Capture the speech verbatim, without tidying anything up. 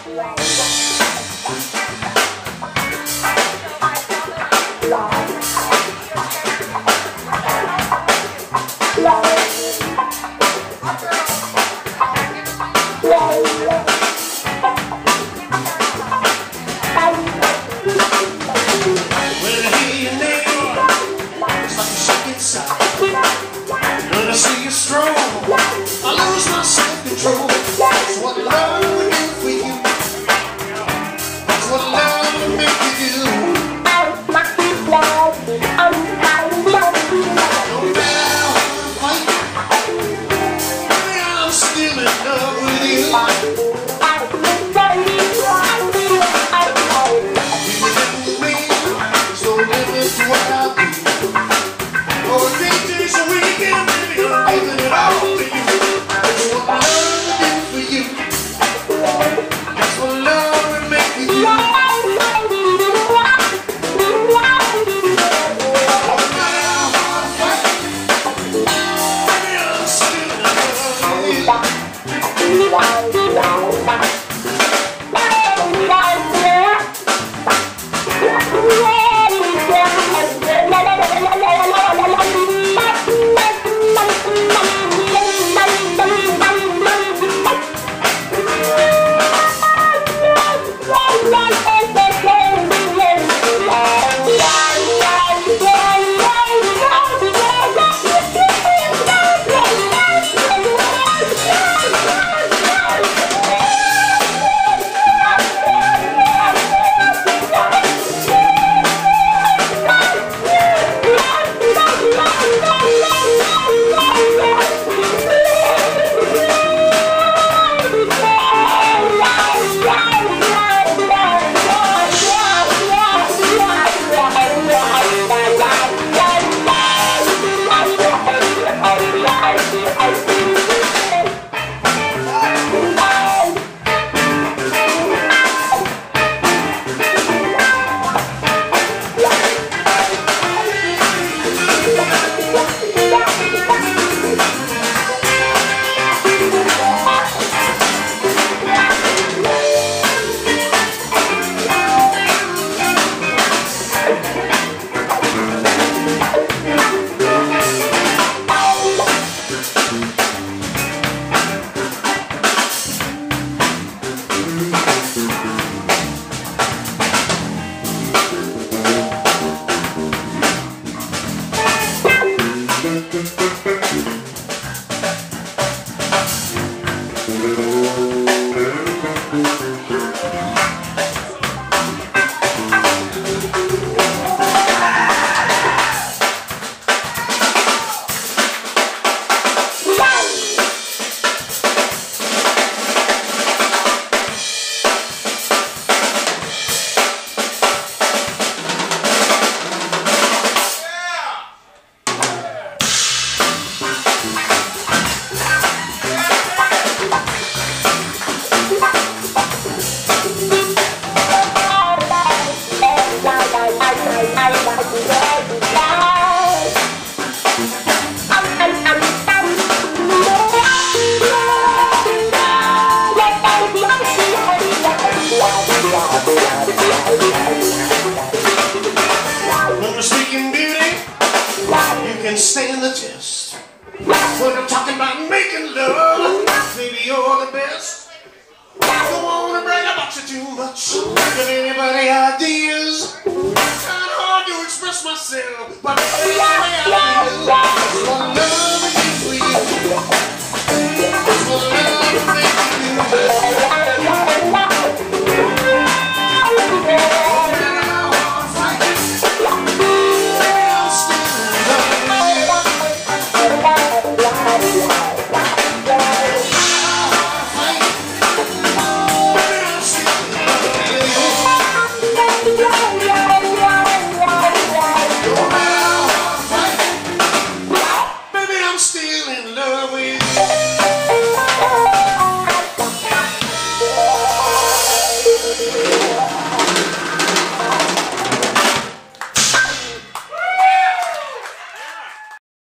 stand the test. When I'm talking about making love, baby, you're the best. I don't want to brag about you too much. Give anybody ideas. Kind of hard to express myself, but that's the way I feel. That's what love is for you. That's what love makes you do. Still in love with